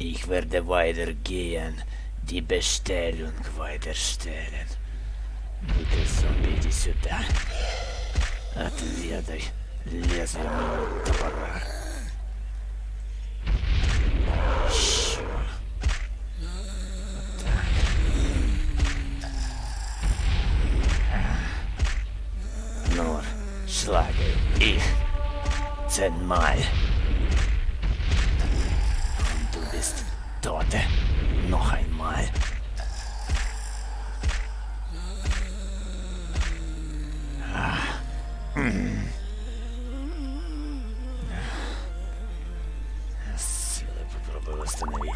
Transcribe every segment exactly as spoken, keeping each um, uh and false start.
Ich werde weitergehen. Die Bestellung weiterstellen. Ну-ка, зомби, иди сюда. Отведай лезвие моего топора. Еще. Вот так. Ну, schlage ich zehnmal. Und du bist tot. Noch einmal. Силой попробую восстановить.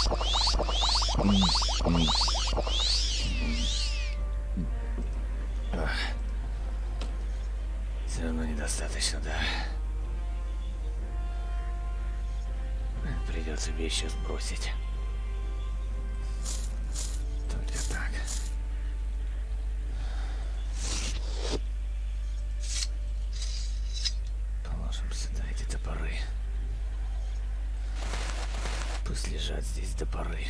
Все равно недостаточно, да. Придется вещи сбросить. Только так. Положим сюда эти топоры. Пусть лежат здесь до поры.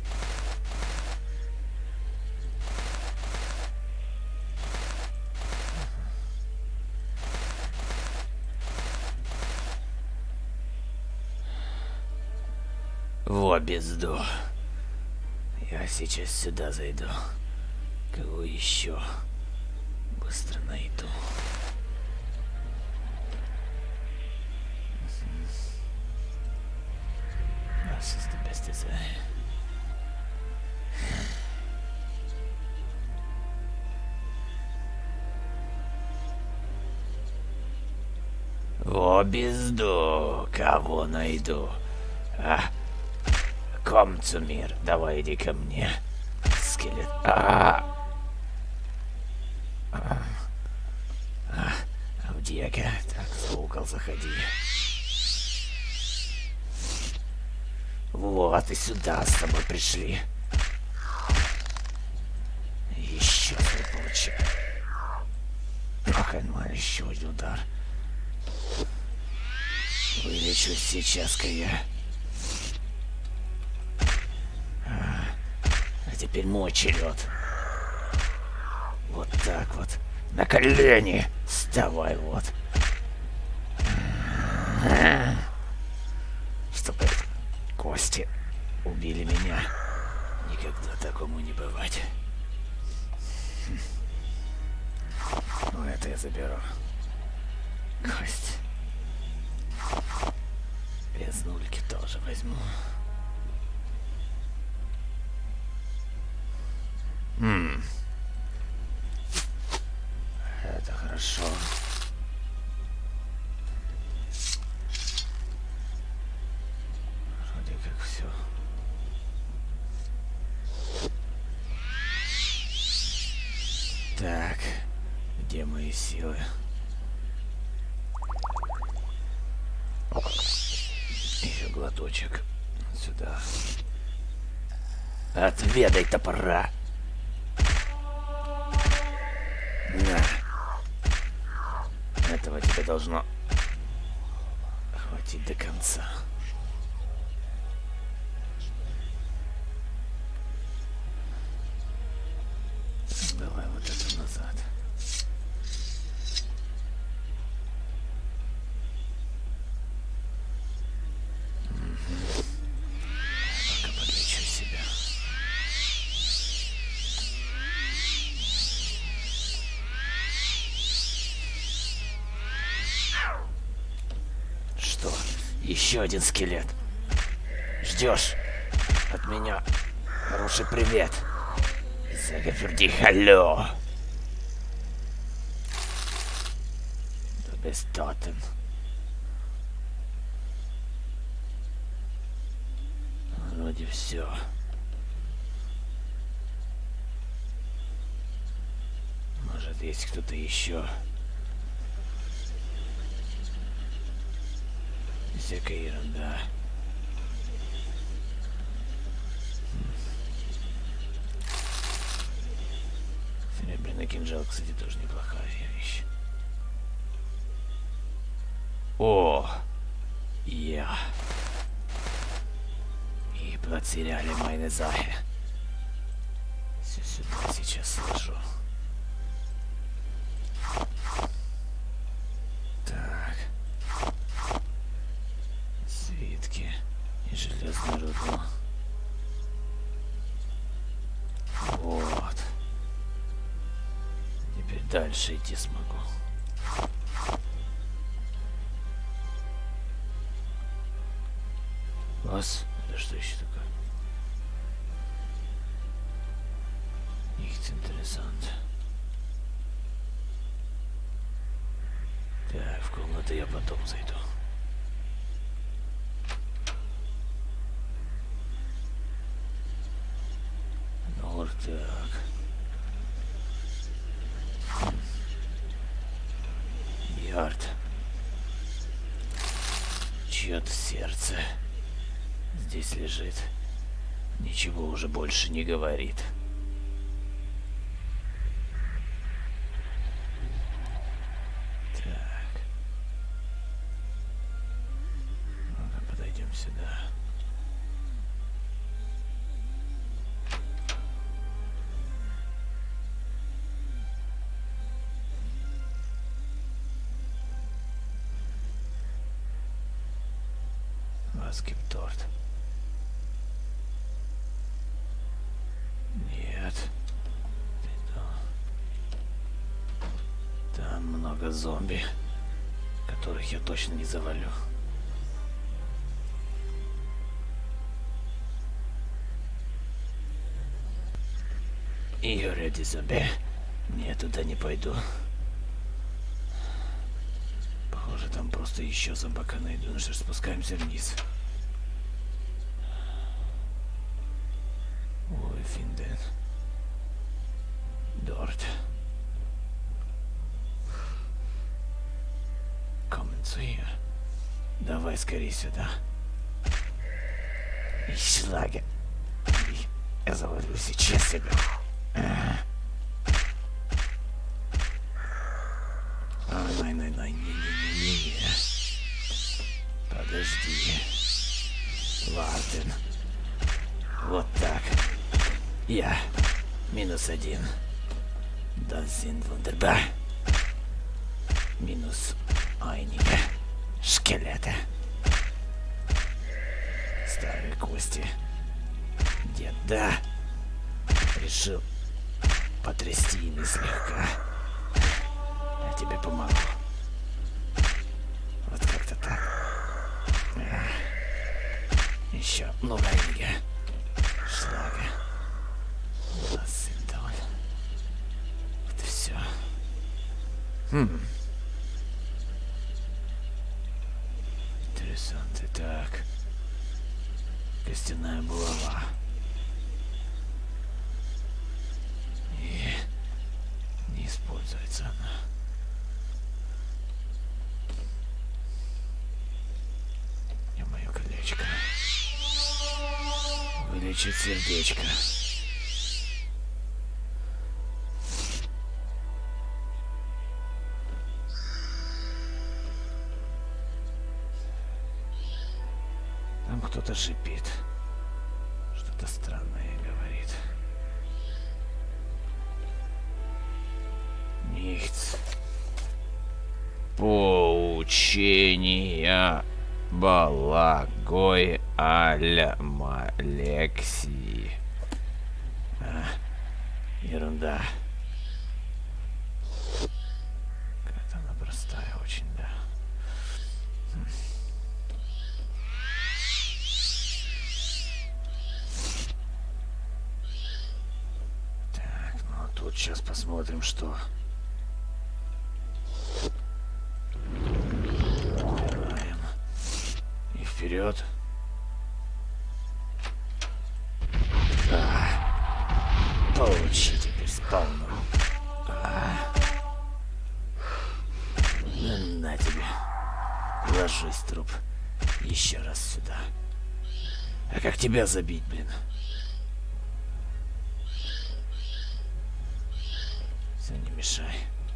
Во безду. Я сейчас сюда зайду. Кого еще? Быстро найду. Das ist die beste Sache. Во безду. Кого найду? А? Komm zu mir. Давай, иди ко мне. Скелет. А, а, а, Аудиака. Так, за угол заходи. Вот и сюда с тобой пришли. Еще свой получай. Ах, einmal, еще один удар. Вылечусь сейчас-ка я. Теперь мой черед. Вот так вот. На колени. Вставай вот. Чтобы кости убили меня. Никогда такому не бывать. Ну это я заберу. Кость. Без нульки тоже возьму. Ммм. Это хорошо. Вроде как все. Так, где мои силы? Еще глоточек. Сюда. Отведай топора. На. Этого тебе должно хватить до конца. Давай вот это назад. Угу. Пока подлечу себя. Что? Еще один скелет. Ждешь от меня хороший привет. Загаперди, алло. Du bist toten. Вроде все. Может, есть кто-то еще. Всякая ерунда. Серебряный кинжал, кстати, тоже неплохая вещь. О, я. Потеряли meine Sache. Все сюда сейчас сложу. Так. Свитки и железную руду. Вот. Теперь дальше идти смогу. Вас? Это что еще такое? Их интересант. Так, в комнату я потом зайду. Ну, так. Ярд. Чье-то сердце здесь лежит. Ничего уже больше не говорит. Так. Ну-ка, подойдем сюда. Скипторт. Нет. Там много зомби, которых я точно не завалю. И ради зомби. Я туда не пойду. Похоже, там просто еще зомбака найду. Ну что ж, спускаемся вниз. Finden. Dort. Kommen zu ihr. Давай скорее сюда. И шлаги. Я завалю сейчас тебя. А, най, най, най, не, не, не, не, не. Подожди. Вартен. Вот так. Я. Минус один. Das sind wunderbar. Минус einige скелеты. Старые кости. Дед, да. Решил потрясти ими слегка. Я тебе помогу. Вот как-то так. Еще много einige шлага. Это все. Хм. Интересно. Так. Костяная булава. И не используется она. И мое колечко. Вылечит сердечко. Кто-то шипит. Что-то странное говорит. Нихц. Поучения Балагой Аль-Малекси. А, ерунда. Какая-то она простая очень, да. Вот сейчас посмотрим, что. Убираем. И вперед. А, получи теперь спауну. А, на тебе. Ложись, труп. Еще раз сюда. А как тебя забить, блин? Не мешай.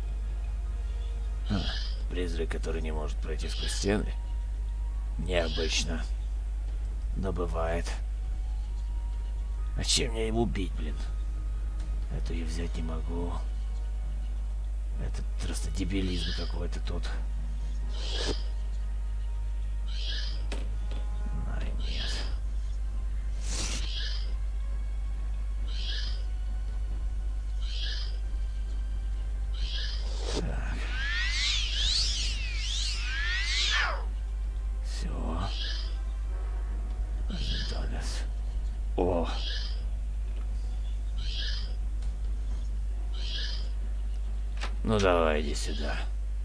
А, призрак, который не может пройти сквозь стены. Необычно. Но бывает. А чем мне его убить, блин? Эту я взять не могу. Это просто дебилизм какой-то тут. Ай, нет. Так. Все. Ожидались. О! Ну давай, иди сюда.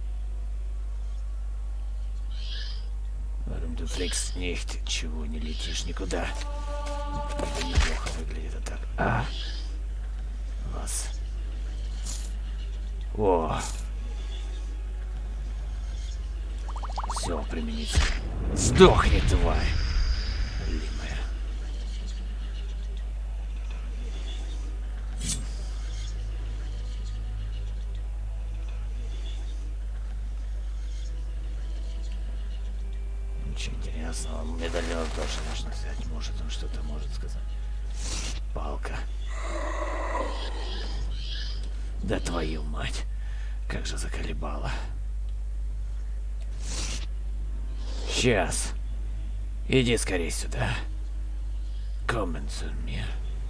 Warum du fliegst nicht? Чего не летишь никуда? Это неплохо выглядит, а так. А! Вас. О! Все, применить. Сдохни, тварь! Лимая. Ничего интересного. Медальон тоже можно взять. Может, он что-то может сказать. Палка. Да твою мать. Как же заколебало. Сейчас. Иди скорее сюда. Kommen zu mir.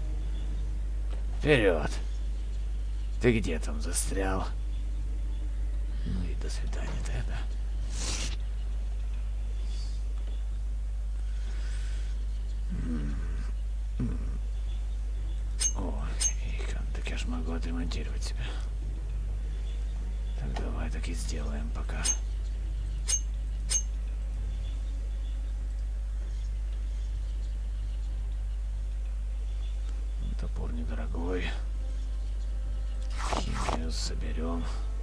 Вперед. Ты где там застрял? Ну и до свидания тогда. О, так я ж могу отремонтировать себя. Так давай так и сделаем пока. Топор недорогой. Химию соберем.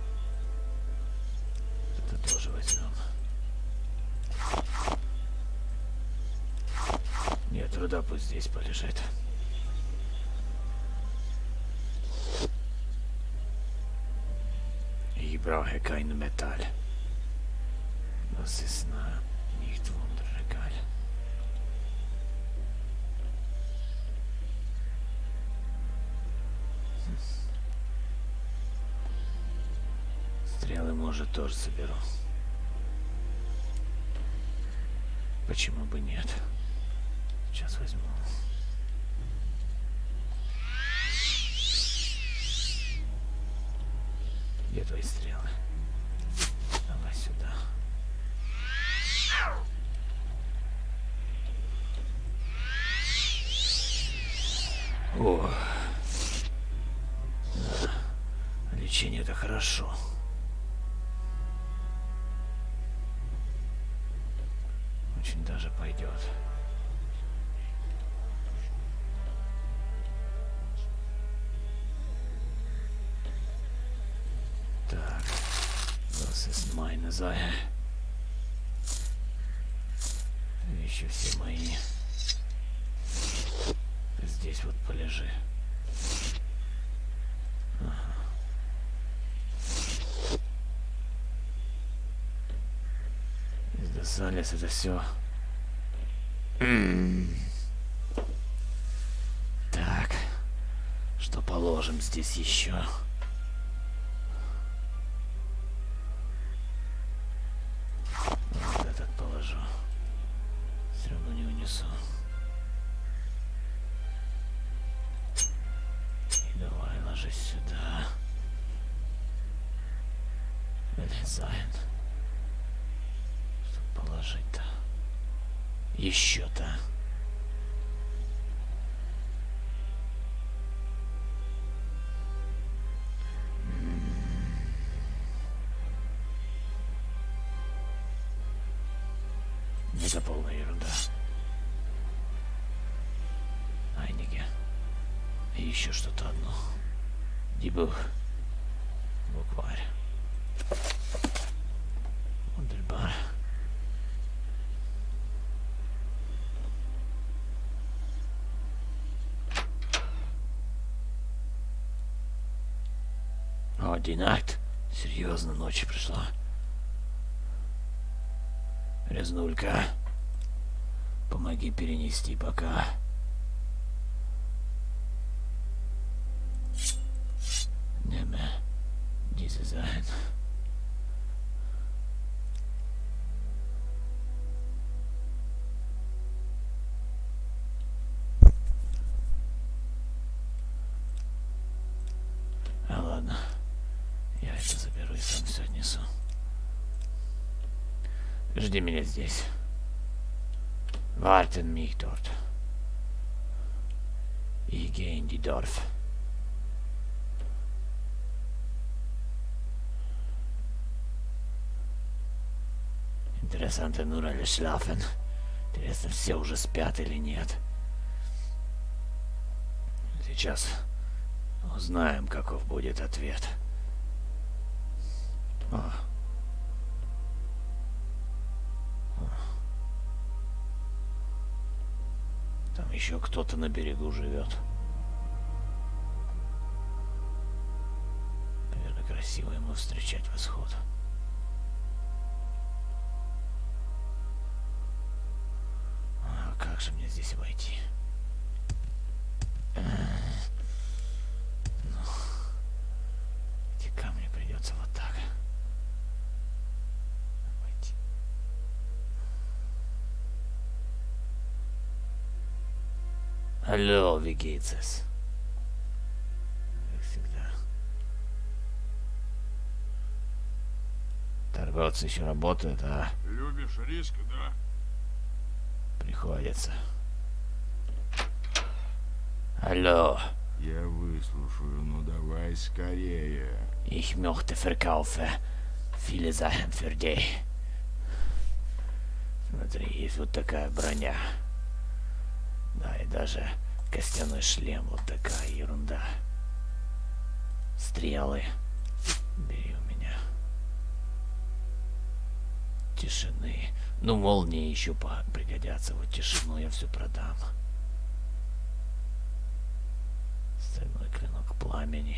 Это тоже возьмем. Нет, труда пусть здесь полежит. Ich brauche kein Metall. Das ist nicht wunderregal. Стрелы, может, тоже соберу. Почему бы нет? Сейчас возьму. Где твои стрелы? Давай сюда. О, да. Лечение — это хорошо. Очень даже пойдет. Так, das ist meine Sache. Еще все мои. Здесь вот полежи. Ага. Из Десалис это все. Так, что положим здесь еще? Вот этот положу. Все равно не унесу. И давай ложись сюда. Вылезаем. Что положить-то? Еще-то. Это полная ерунда. Айниге. И еще что-то одно. Дибух. Букварь. Wunderbar. О, Динакт. Серьезно, ночь пришла. Резнулька, помоги перенести пока. sein. А ладно, я это заберу и сам все отнесу. Жди меня здесь. Warten mich dort. Ich gehe in die Dorf. Интересно, nur alle schlafen. Интересно, все уже спят или нет. Сейчас узнаем, каков будет ответ. О. О. Там еще кто-то на берегу живет. Наверное, красиво ему встречать восход. А как же мне здесь войти? Ну, эти камни придется вот так войти. Алло, wie geht's es? Как всегда. Торговцы еще работают, а? Любишь риск, да? Приходится. Алло. Я выслушаю, ну давай скорее. Ich möchte verkaufen viele Sachen für dich. Смотри, есть вот такая броня. Да, и даже костяной шлем, вот такая ерунда. Стрелы. Бери у меня. Тишины. Ну, молнии еще пригодятся. Вот тишину я все продам. Стальной клинок пламени.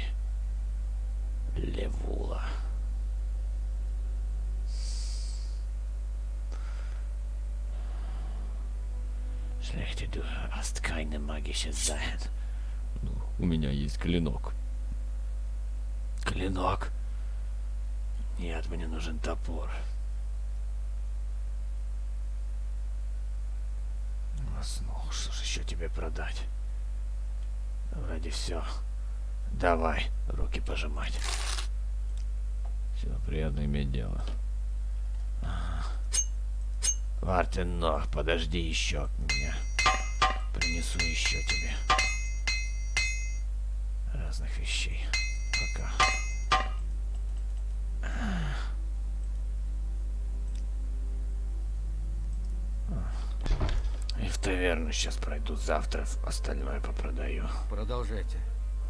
Левула. Schlechte, du hast keine magische Sachen. Ну, у меня есть клинок. Клинок? Нет, мне нужен топор. Ну, что же еще тебе продать? Вроде все. Давай, руки пожимать. Все, приятно иметь дело. Ага. Вартен, но подожди еще от меня. Принесу еще тебе разных вещей. Пока. И в таверну сейчас пройду, завтра остальное попродаю. Продолжайте.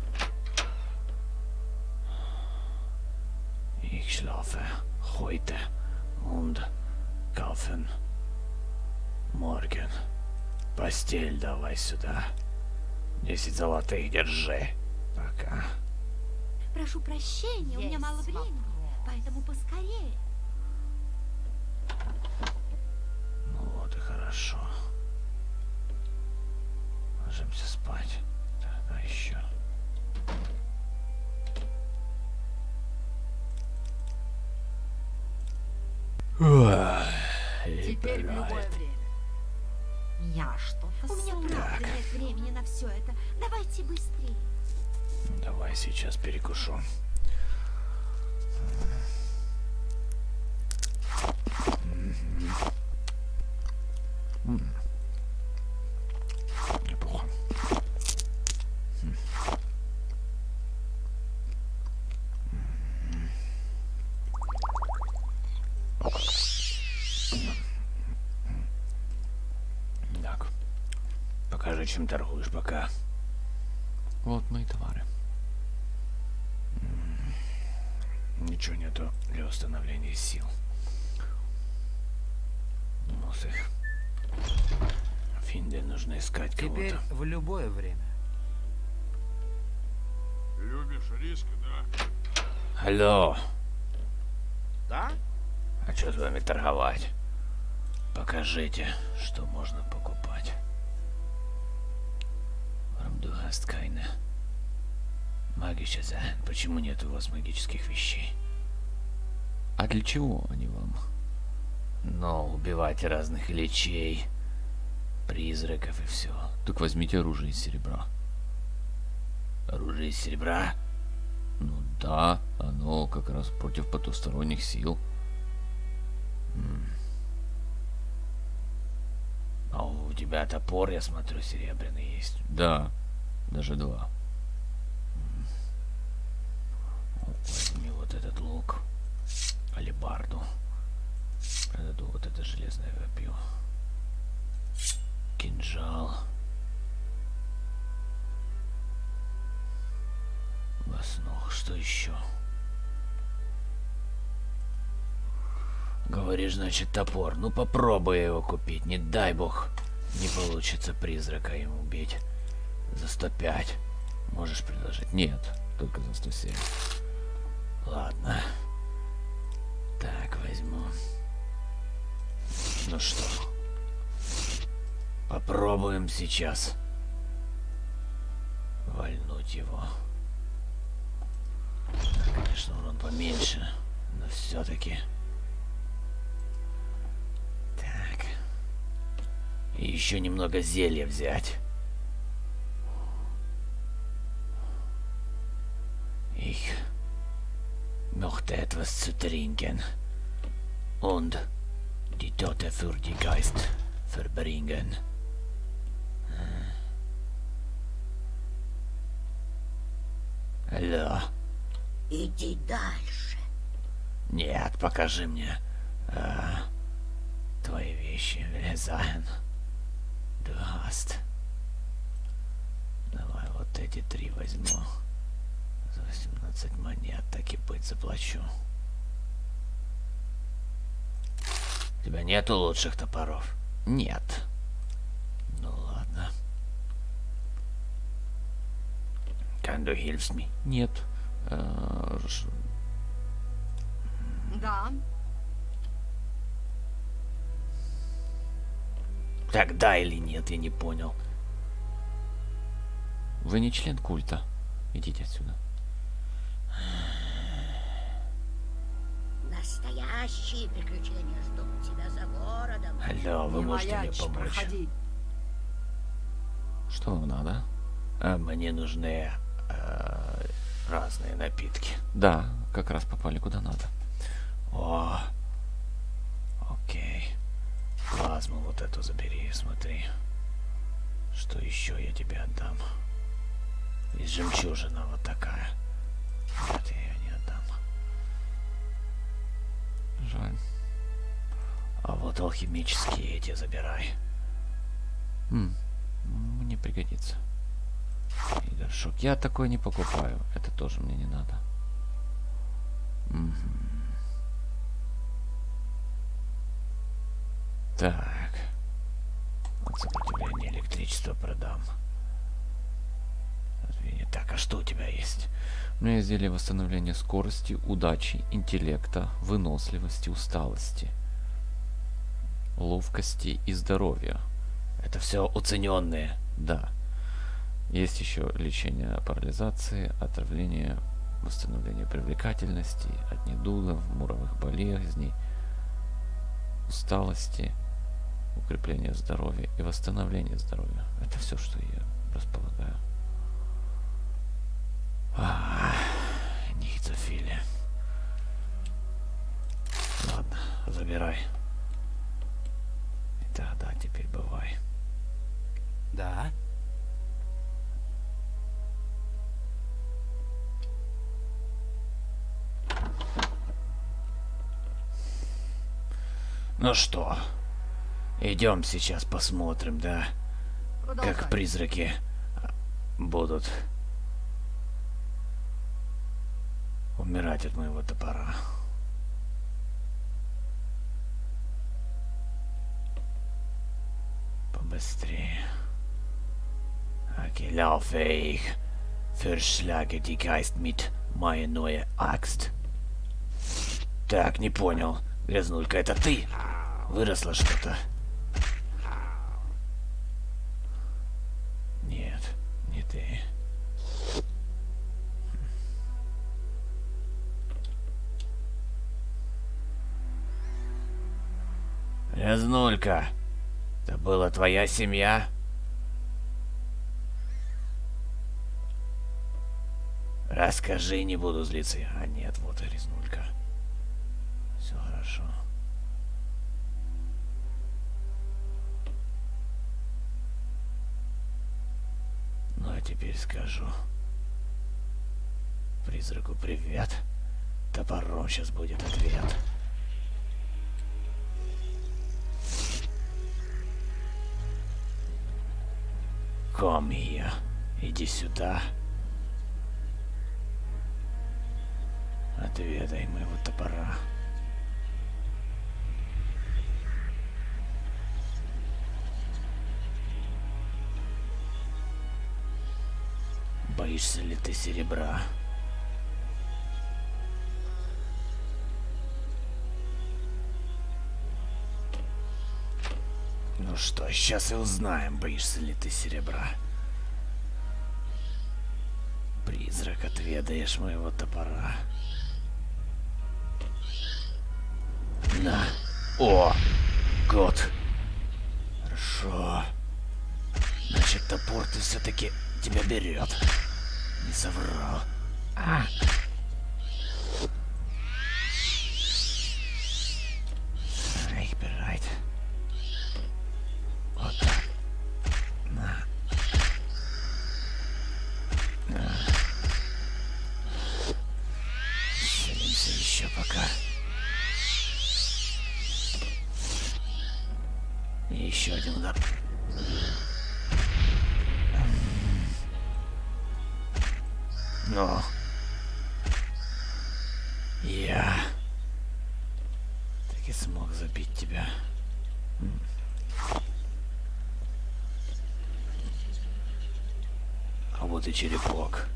Ich schlafe heute und kaufen morgen. Постель давай сюда. Десять золотых держи. Пока. Прошу прощения, у меня мало времени, поэтому поскорее. Ну вот и хорошо. Ложимся спать. Тогда еще. Теперь в любое время. Я что-то У меня правда нет времени на все это. Давайте быстрее. Давай сейчас перекушу. Неплохо. Так. Покажи, чем торгуешь пока. Вот мои товары. Ничего нету для установления сил. Вот их. Финде нужно искать Теперь кого-то. в любое время. Любишь риск, да? Алло. Да? А что с вами торговать? Покажите, что можно покупать. Warum du hast keine magische Sachen? Почему нет у вас магических вещей? А для чего они вам? Но убивать разных личей, призраков и все. Так возьмите оружие из серебра. Оружие из серебра? Ну да, оно как раз против потусторонних сил. А у тебя топор, я смотрю, серебряный есть. Да, даже два. Возьми вот этот лук, алебарду. Продаю вот это железное копье. Кинжал. Воснух, что еще? Говоришь, значит, топор. Ну попробуй его купить. Не дай бог, не получится призрака ему убить. За сто пять. Можешь предложить? Нет, только за сто семь. Ладно. Так, возьму. Ну что? Попробуем сейчас вальнуть его. Конечно, урон поменьше, но все-таки. Так. И еще немного зелья взять. Ich möchte etwas zu trinken und die Tote für die Geist verbringen. Алло. Иди дальше. Нет, покажи мне а, твои вещи, Влезайн. Du hast. Давай вот эти три возьму. За восемнадцать монет, так и быть, заплачу. У тебя нету лучших топоров? Нет. Ну ладно. Kann du hilfst mir? Нет. Э, ж- Да. Так да или нет, я не понял. Вы не член культа. Идите отсюда. Настоящие приключения ждут тебя за городом. Алло, вы Не можете мне маячь, помочь? проходи. Что вам надо? А, мне нужны э, разные напитки. Да, как раз попали куда надо. О, окей. Плазму вот эту забери, смотри. Что еще я тебе отдам? Из жемчужина вот такая. Нет, я ее не отдам. Жаль. А вот алхимические эти забирай. М, Мне пригодится. И горшок. Я такое не покупаю. Это тоже мне не надо. Мгм. Так. Вот сопротивление электричества продам. Разве не так? А что у тебя есть? У меня есть зелье восстановления скорости, удачи, интеллекта, выносливости, усталости, ловкости и здоровья. Это все уцененные. Да. Есть еще лечение парализации, отравление, восстановление привлекательности, от недугов, муровых болезней, усталости, укрепление здоровья и восстановление здоровья. Это все, что я располагаю. А, nicht so viele. Ладно, забирай. И тогда теперь бывай. Да? Ну что, идем сейчас посмотрим, да, Продолжай. как призраки будут умирать от моего топора. Побыстрее. Okay, laufe ich. Verschlage die Geist mit meine neue Axt. Так, не понял. Грязнулька, это ты? Выросло что-то? Нет, не ты. Грязнулька, это была твоя семья? Расскажи, не буду злиться. А нет, вот и Грязнулька. Все хорошо. Ну а теперь скажу. Призраку привет. Топором сейчас будет ответ. Come here. Иди сюда. Отведай моего топора. Боишься ли ты серебра? Ну что, сейчас и узнаем, боишься ли ты серебра. Призрак, отведаешь моего топора. На. О! Год. Хорошо. Значит, топор ты все-таки тебя берет. Не соврал. А! Ай, бирайт. Вот так. На. На. Селимся еще пока. И еще один удар. Но я таки смог забить тебя. А вот и черепок.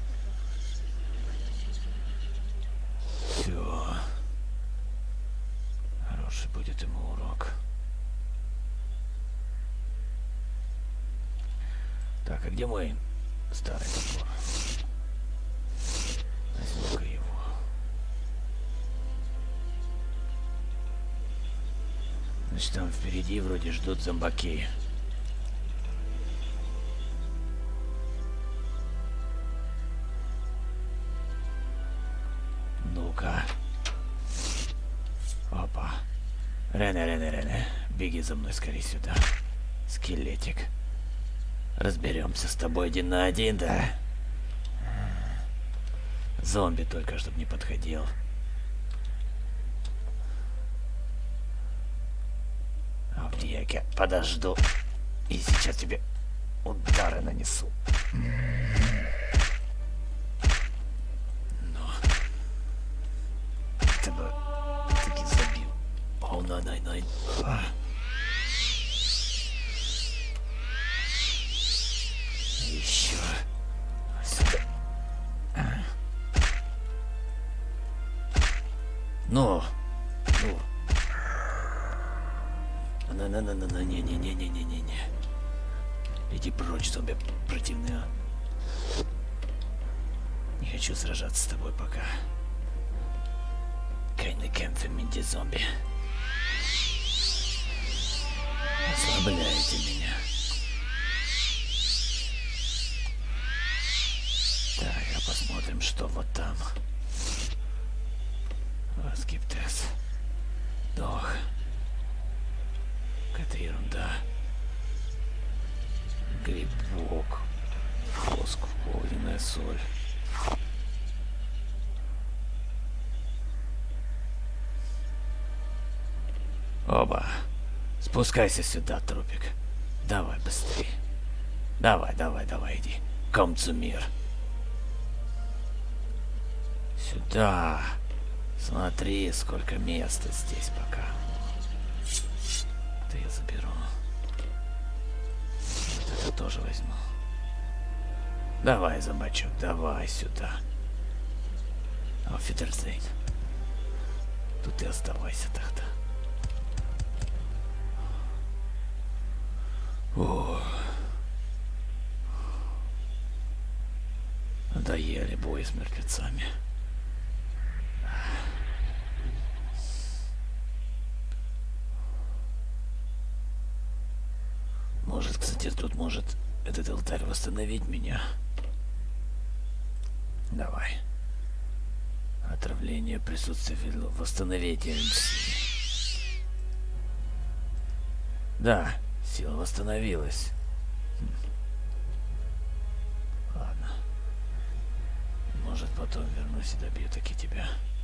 Все. Хороший будет ему урок. Так, а где мой старый топор? Возьму-ка его. Значит, там впереди вроде ждут зомбаки. Ну-ка. Опа. Рене, Рене, Рене. Беги за мной скорее сюда. Скелетик. Разберемся с тобой один на один, да? Зомби только, чтобы не подходил. А где я подожду. И сейчас тебе удары нанесу. Но ты бы таки забил. О, най, най, най. Еще сюда. Ну, ну. На-на-на-на-на, не-не-не-не-не-не-не. Иди прочь, зомби противные. Не хочу сражаться с тобой пока. Keine Kämpfe mit die зомби. Ослабляете меня. Так, а посмотрим, что вот там. Was gibt es? Doch. Какая-то ерунда. Грибок. Воск. Огненная соль. Оба. Спускайся сюда, трупик. Давай быстрее. Давай, давай, давай, иди. Komm zu mir. Сюда. Смотри, сколько места здесь пока. Это я заберу. Вот это тоже возьму. Давай, зомбачок, давай сюда. Auf Wiedersehen. Тут и оставайся тогда. О. Надоели бои с мертвецами. Может, кстати, тут может этот алтарь восстановить меня. Давай. Отравление, присутствие ведло. Восстановить эр эм си. Да, сила восстановилась. Хм. Ладно. Может, потом вернусь и добью таки тебя.